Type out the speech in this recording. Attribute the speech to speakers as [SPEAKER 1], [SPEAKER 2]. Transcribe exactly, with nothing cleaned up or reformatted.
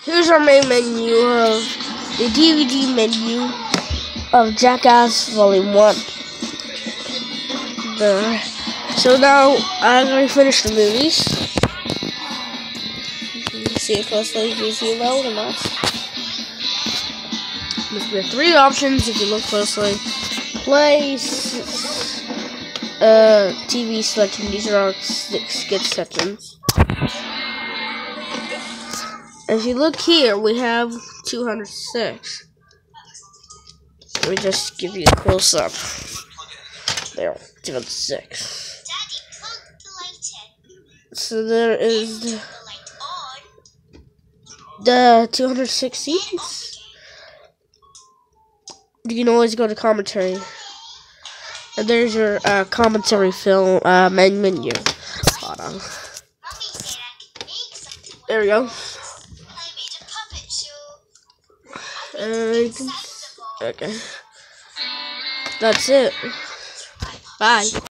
[SPEAKER 1] here's our main menu of the D V D menu of Jackass Volume one. The, so now I'm going to finish the movies. You can see it closely if you see it well or not. We have three options if you look closely. Play, uh, T V selection. These are our skip sections. If you look here, we have two hundred six. Let me just give you a close up. There, two hundred six. So there is the, the two hundred sixteen. You can always go to commentary. And there's your uh, commentary film uh, main menu. Hold on. There we go. And, okay. That's it. Bye.